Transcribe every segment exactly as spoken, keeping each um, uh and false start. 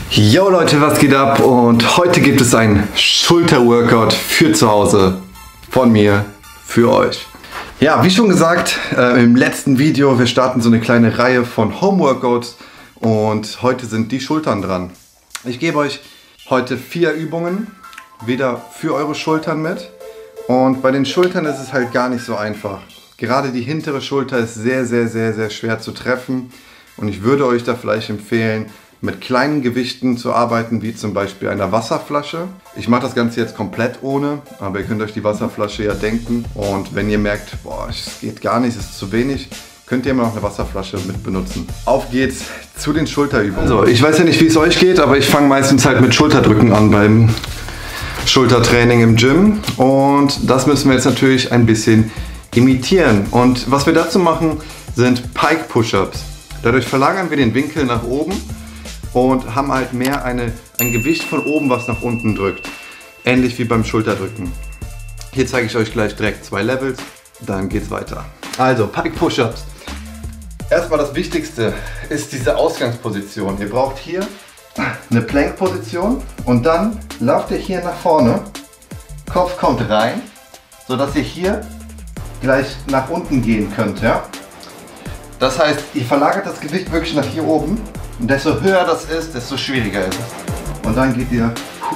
Yo Leute, was geht ab? Und heute gibt es ein Schulter-Workout für zu Hause von mir für euch. Ja, wie schon gesagt äh, im letzten Video, wir starten so eine kleine Reihe von Home-Workouts und heute sind die Schultern dran. Ich gebe euch heute vier Übungen wieder für eure Schultern mit und bei den Schultern ist es halt gar nicht so einfach. Gerade die hintere Schulter ist sehr, sehr, sehr, sehr schwer zu treffen und ich würde euch da vielleicht empfehlen, mit kleinen Gewichten zu arbeiten, wie zum Beispiel einer Wasserflasche. Ich mache das Ganze jetzt komplett ohne, aber ihr könnt euch die Wasserflasche ja denken. Und wenn ihr merkt, boah, es geht gar nicht, es ist zu wenig, könnt ihr immer noch eine Wasserflasche mit benutzen. Auf geht's zu den Schulterübungen. Also, ich weiß ja nicht, wie es euch geht, aber ich fange meistens halt mit Schulterdrücken an beim Schultertraining im Gym. Und das müssen wir jetzt natürlich ein bisschen imitieren. Und was wir dazu machen, sind Pike Push-Ups. Dadurch verlagern wir den Winkel nach oben und haben halt mehr eine, ein Gewicht von oben, was nach unten drückt. Ähnlich wie beim Schulterdrücken. Hier zeige ich euch gleich direkt zwei Levels, dann geht's weiter. Also, Pike Push-Ups. Erstmal das Wichtigste ist diese Ausgangsposition. Ihr braucht hier eine Plank-Position und dann lauft ihr hier nach vorne. Kopf kommt rein, sodass ihr hier gleich nach unten gehen könnt. Ja? Das heißt, ihr verlagert das Gewicht wirklich nach hier oben. Und desto höher das ist, desto schwieriger ist es. Und dann geht ihr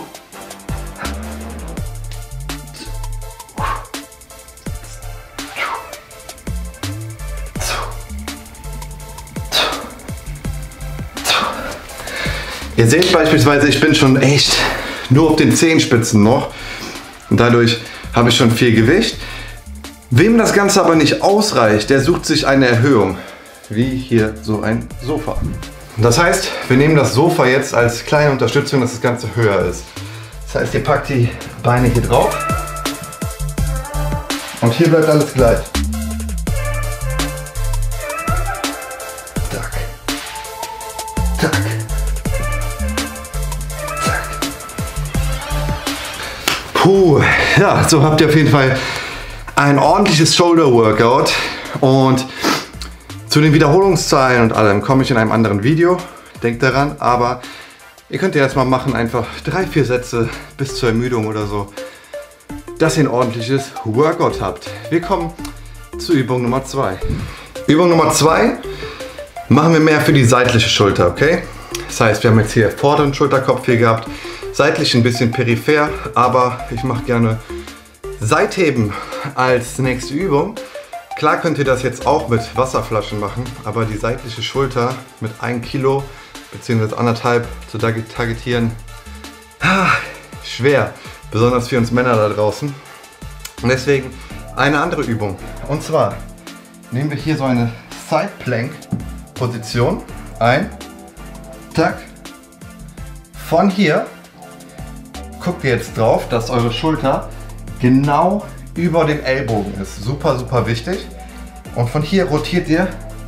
Ihr seht beispielsweise, ich bin schon echt nur auf den Zehenspitzen noch. Und dadurch habe ich schon viel Gewicht. Wem das Ganze aber nicht ausreicht, der sucht sich eine Erhöhung. Wie hier so ein Sofa. Das heißt, wir nehmen das Sofa jetzt als kleine Unterstützung, dass das Ganze höher ist. Das heißt, ihr packt die Beine hier drauf und hier bleibt alles gleich. Tack. Tack. Zack. Puh, ja, so habt ihr auf jeden Fall ein ordentliches Shoulder Workout und zu den Wiederholungszahlen und allem komme ich in einem anderen Video, denkt daran, aber ihr könnt ja erstmal machen, einfach drei, vier Sätze bis zur Ermüdung oder so, dass ihr ein ordentliches Workout habt. Wir kommen zu Übung Nummer zwei. Übung Nummer zwei machen wir mehr für die seitliche Schulter, okay? Das heißt, wir haben jetzt hier vorderen Schulterkopf hier gehabt, seitlich ein bisschen peripher, aber ich mache gerne Seitheben als nächste Übung. Klar könnt ihr das jetzt auch mit Wasserflaschen machen, aber die seitliche Schulter mit ein Kilo bzw. anderthalb zu targetieren, schwer, besonders für uns Männer da draußen. Und deswegen eine andere Übung. Und zwar nehmen wir hier so eine Side Plank Position ein, tack, von hier guckt ihr jetzt drauf, dass eure Schulter genau über dem Ellbogen ist. Super, super wichtig. Und von hier rotiert ihr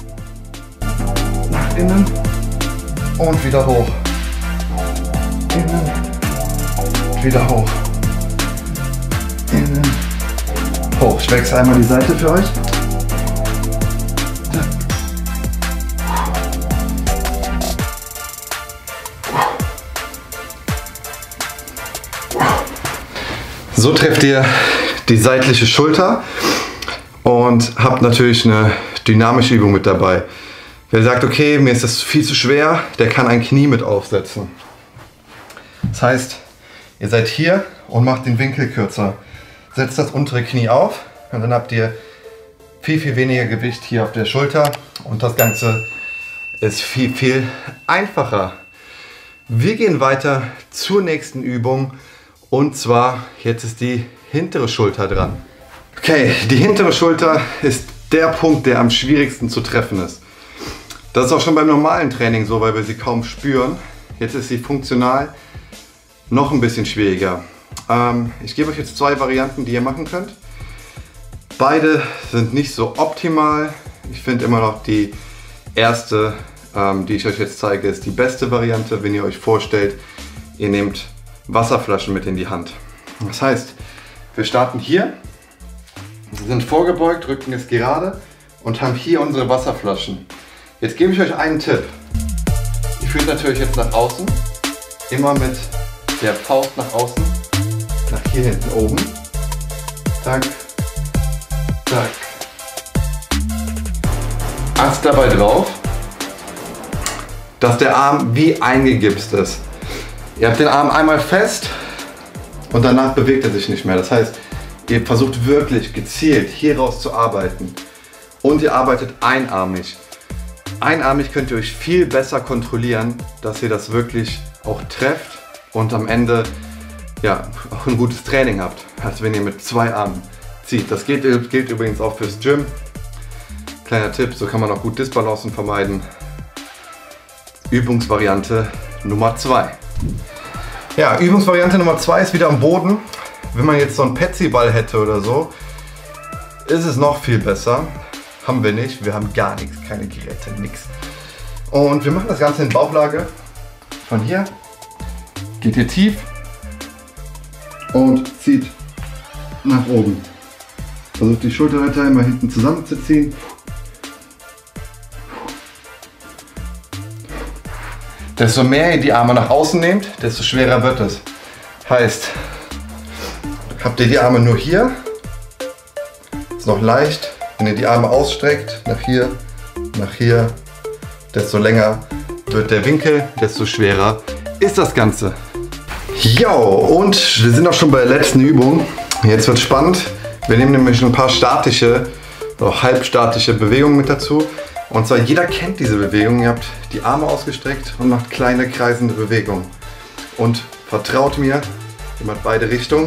nach innen und wieder hoch. Innen, wieder hoch. Innen, hoch. Ich wechsle einmal die Seite für euch. So trefft ihr die seitliche Schulter und habt natürlich eine dynamische Übung mit dabei. Wer sagt, okay, mir ist das viel zu schwer, der kann ein Knie mit aufsetzen. Das heißt, ihr seid hier und macht den Winkel kürzer. Setzt das untere Knie auf und dann habt ihr viel, viel weniger Gewicht hier auf der Schulter und das Ganze ist viel, viel einfacher. Wir gehen weiter zur nächsten Übung und zwar, jetzt ist die hintere Schulter dran. Okay, die hintere Schulter ist der Punkt, der am schwierigsten zu treffen ist. Das ist auch schon beim normalen Training so, weil wir sie kaum spüren. Jetzt ist sie funktional noch ein bisschen schwieriger. Ähm, ich gebe euch jetzt zwei Varianten, die ihr machen könnt. Beide sind nicht so optimal. Ich finde immer noch die erste, ähm, die ich euch jetzt zeige, ist die beste Variante, wenn ihr euch vorstellt, ihr nehmt Wasserflaschen mit in die Hand. Das heißt, wir starten hier, sind vorgebeugt, Rücken ist gerade und haben hier unsere Wasserflaschen. Jetzt gebe ich euch einen Tipp. Ihr führt natürlich jetzt nach außen immer mit der Faust nach außen, nach hier hinten oben. Zack, zack. Acht dabei drauf, dass der Arm wie eingegipst ist. Ihr habt den Arm einmal fest und danach bewegt er sich nicht mehr. Das heißt, ihr versucht wirklich gezielt hier raus zu arbeiten und ihr arbeitet einarmig. Einarmig könnt ihr euch viel besser kontrollieren, dass ihr das wirklich auch trefft und am Ende ja, auch ein gutes Training habt, als wenn ihr mit zwei Armen zieht. Das gilt, gilt übrigens auch fürs Gym. Kleiner Tipp, so kann man auch gut Disbalancen vermeiden. Übungsvariante Nummer zwei. Ja, Übungsvariante Nummer zwei ist wieder am Boden. Wenn man jetzt so einen Petsy-Ball hätte oder so, ist es noch viel besser. Haben wir nicht, wir haben gar nichts, keine Geräte, nichts. Und wir machen das Ganze in Bauchlage. Von hier geht ihr tief und zieht nach oben. Versucht die Schulterblätter immer hinten zusammenzuziehen. Desto mehr ihr die Arme nach außen nehmt, desto schwerer wird es. Heißt, habt ihr die Arme nur hier, ist noch leicht. Wenn ihr die Arme ausstreckt, nach hier, nach hier, desto länger wird der Winkel, desto schwerer ist das Ganze. Jo, und wir sind auch schon bei der letzten Übung. Jetzt wird spannend. Wir nehmen nämlich ein paar statische, auch halbstatische Bewegungen mit dazu. Und zwar jeder kennt diese Bewegung. Ihr habt die Arme ausgestreckt und macht kleine kreisende Bewegungen. Und vertraut mir, ihr macht beide Richtungen.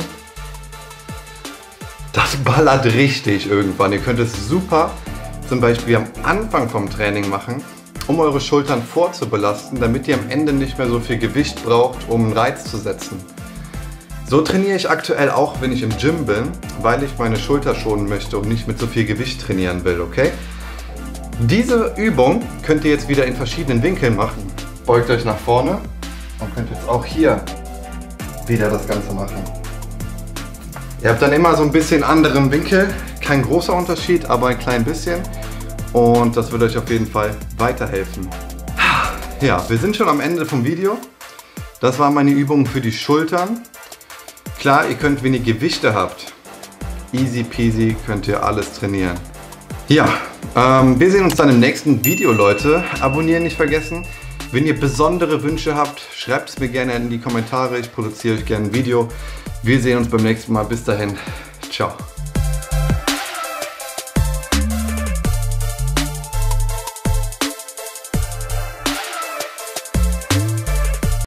Das ballert richtig irgendwann. Ihr könnt es super zum Beispiel am Anfang vom Training machen, um eure Schultern vorzubelasten, damit ihr am Ende nicht mehr so viel Gewicht braucht, um einen Reiz zu setzen. So trainiere ich aktuell auch, wenn ich im Gym bin, weil ich meine Schulter schonen möchte und nicht mit so viel Gewicht trainieren will, okay? Diese Übung könnt ihr jetzt wieder in verschiedenen Winkeln machen. Beugt euch nach vorne und könnt jetzt auch hier wieder das Ganze machen. Ihr habt dann immer so ein bisschen anderen Winkel, kein großer Unterschied, aber ein klein bisschen. Und das wird euch auf jeden Fall weiterhelfen. Ja, wir sind schon am Ende vom Video. Das waren meine Übungen für die Schultern. Klar, ihr könnt, wenn ihr Gewichte habt, easy peasy könnt ihr alles trainieren. Ja, ähm, wir sehen uns dann im nächsten Video, Leute. Abonnieren nicht vergessen. Wenn ihr besondere Wünsche habt, schreibt es mir gerne in die Kommentare. Ich produziere euch gerne ein Video. Wir sehen uns beim nächsten Mal. Bis dahin. Ciao.